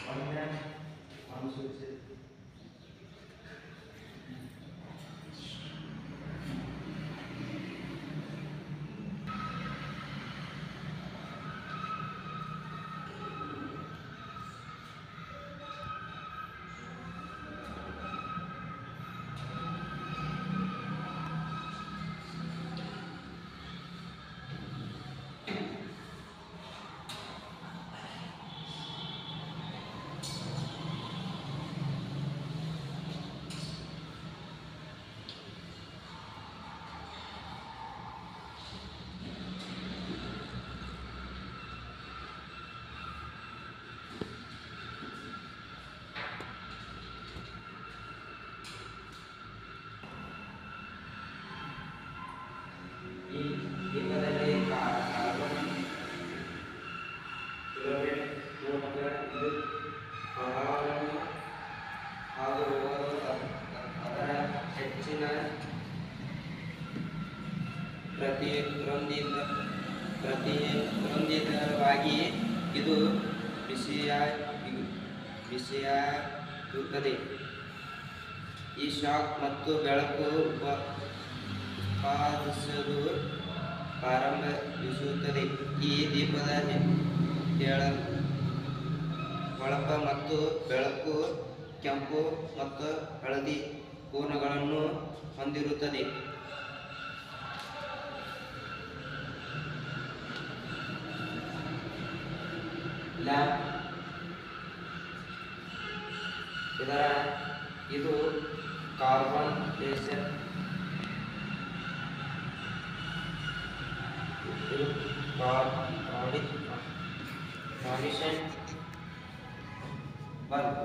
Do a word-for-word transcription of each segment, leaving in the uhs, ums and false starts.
ಪ್ರತಿಯೊಂದಿದ ಪ್ರತಿಯೊಂದಿದವಾಗಿ ಇದು ಬಿಸಿಯ ಬಿಸಿಯಾಗುತ್ತದೆ. ಈ ಶಾಕ್ ಮತ್ತು ಬೆಳಕು ಉತ್ಪಾದಿಸಲು ಪ್ರಾರಂಭಿಸುತ್ತದೆ. ಈ ದೀಪದ ಹೊಳಪ ಮತ್ತು ಬೆಳಕು ಕೆಂಪು ಮತ್ತು ಹಳದಿ ಕೋನಗಳನ್ನು ಹೊಂದಿರುತ್ತದೆ. ಲ್ಯಾಂಪ್ ಇದರ ಇದು ಕಾರ್ಬನ್ ಲೇಸರ್ ಇದು ಕಾಂಡಿಷನ್ ಬಲ್ಬ್.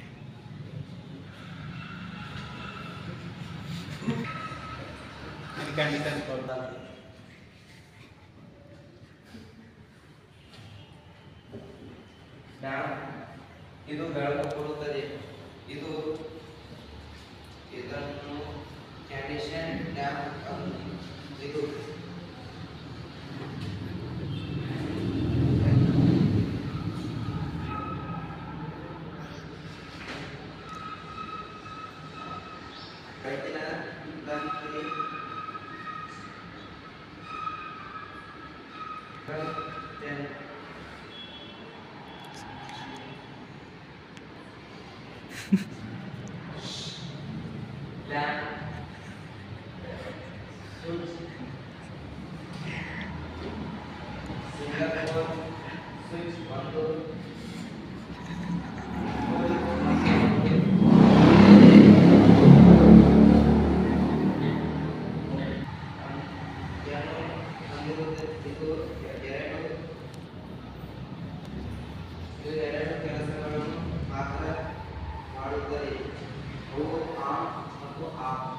ಕಂಡೀಷನ್ ಕೊಡ್ತಾರೆ. ಇದು ಬೆಳಕು ಕೊಡುತ್ತದೆ. ಇದು ಇದನ್ನು ಕಂಡೀಷನ್ ಲ್ಯಾಂಪ್ ಇದು ಬೆಳಕಿನ ತಂತಿ lamp switch single pole switch ಒಂದು ಎರಡು ಕೆಲಸಗಳನ್ನು ಮಾತ್ರ ಮಾಡುತ್ತದೆ. ಅವು ಆನ್ ಮತ್ತು ಆಫ್.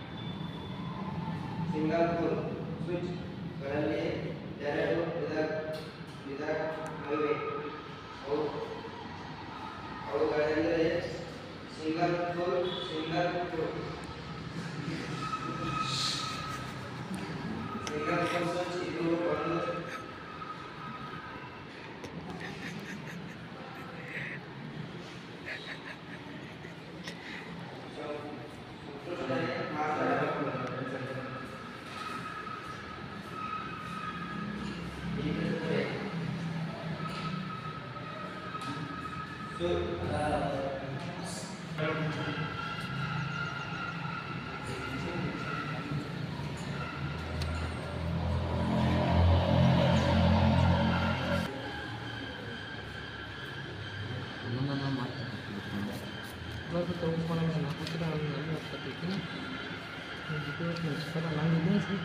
ಸಿಂಗಲ್ ಪೋಲ್ ಸ್ವಿಚ್ ಗಳಲ್ಲಿ ಎರಡು ವಿಧ ವಿಧಗಳಿವೆ. ಅವು ಅವುಗಳೆಂದರೆ single pole single pole single pole switch ಇದು ಒಂದು So, Lalu tahu mana mana aku sudah lalu seperti ini. Jadi sekarang lagi ini sih.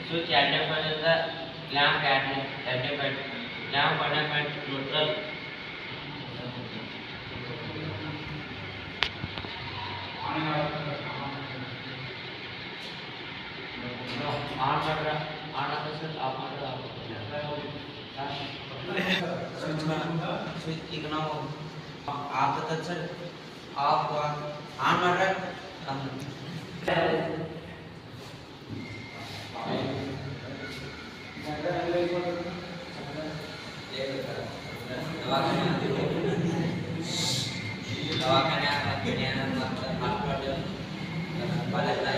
switch identifies the lamp identified lamp identified neutral no on ಮಾಡ್ರ on off off ಮಾಡ್ರ switch switch ಈಗ ನಾವು off ಆದ sir off on ಮಾಡ್ರ दवाखान्या hospital बालाला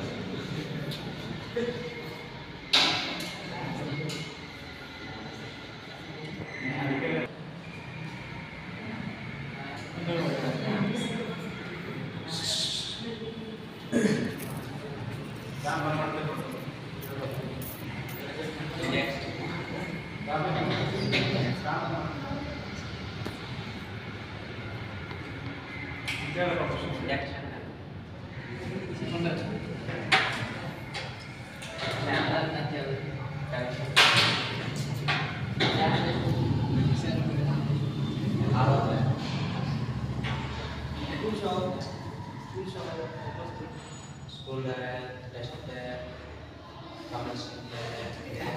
school है test है कमेंट्स है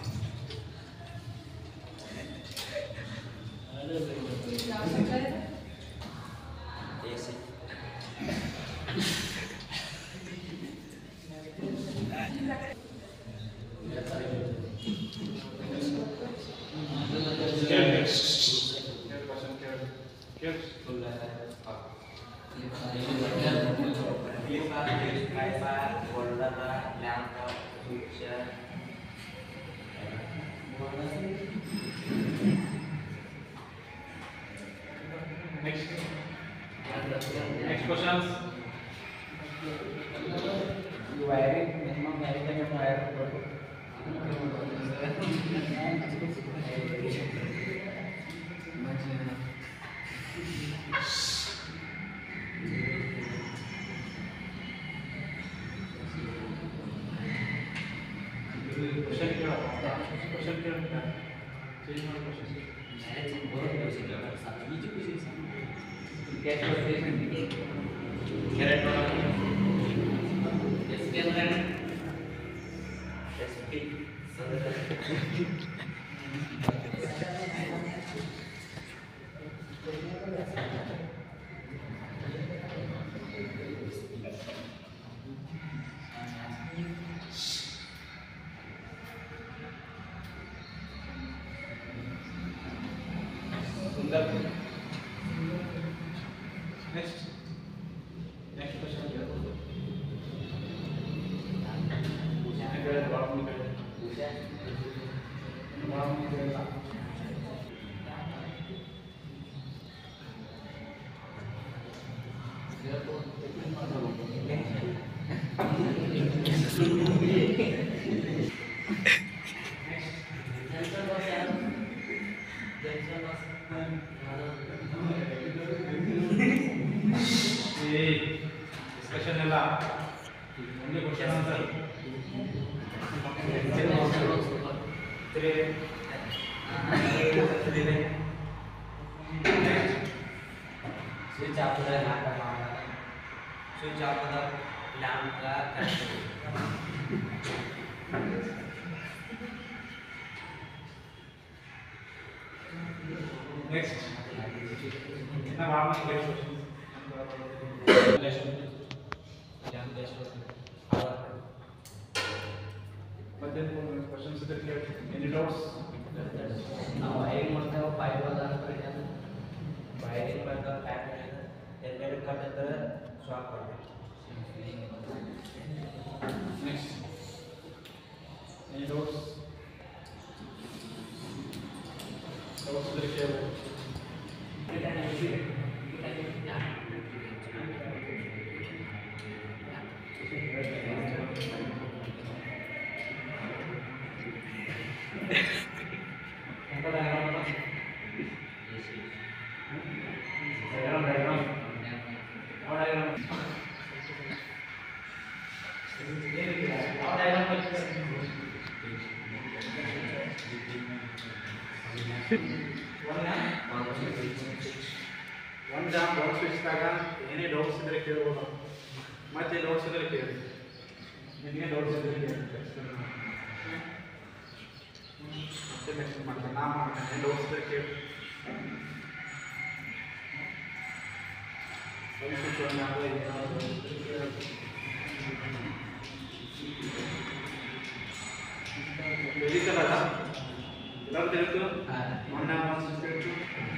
AC Next. Next questions. You wiring minimum wiring का जो wire Question क्या? Question क्या? Change my question. Cash statement कैरेट SPL SP Next. Next question. Discussion ಎಲ್ಲ only question answer. स्विच आपदा ಲ್ಯಾಂಪ್ स्विच आपदा ಲ್ಯಾಂಪ್ का Next. Now आप में get questions. But then questions that you any doubts? ನಾವು ವೈರಿಂಗ್ ಮಾಡ್ತೇವೆ ಪೈಪ್ ಅದ ವೈರಿಂಗ್ ಮಾಡ್ತೇವೆ ಟ್ಯಾಪ್ ಎಲ್ಲೆಲ್ಲಿ ಕಟ್ ಇದ್ದರೆ ಸ್ವಾಪ್ ಮಾಡ್ಬೇಕು. Next. Any doubts? Doubts that you have? Diagram, diagram. One ಜಾಮ್ ಒನ್ ಸ್ವಿಚ್ದಾಗ ಏನೇ ಡೌಟ್ಸ್ ಇದ್ದರೆ ಕೇಳ್ಬೋದು. ಮತ್ತೆ ಡೌಟ್ಸ್ ಇದ್ದರೆ ಕೇಳಿ. ನಿಮಗೆ ಡೌಟ್ಸ್ ಇದ್ದರೆ ಕೇಳಿ. ಮತ್ತೆ ಮೆಸೇಜ್ ಮಾಡ್ತಾರೆ, ನಾ ಮಾಡ್ತೇನೆ. ಡೌಟ್ಸ್ ಇದ್ದರೆ ಕೇಳಿ. ಸ್ವಿಚ್ ಒನ್ ಆಗೋ ಏನಾದರೂ ಮೆಡಿಕಲ್ ಅಲ್ಲ ಎಲ್ಲರೂ ತಿಳಿತು. ಒನ್ ಆಮ್ ಒನ್ ಸ್ವಿಚ್ ತಿಳಿತು.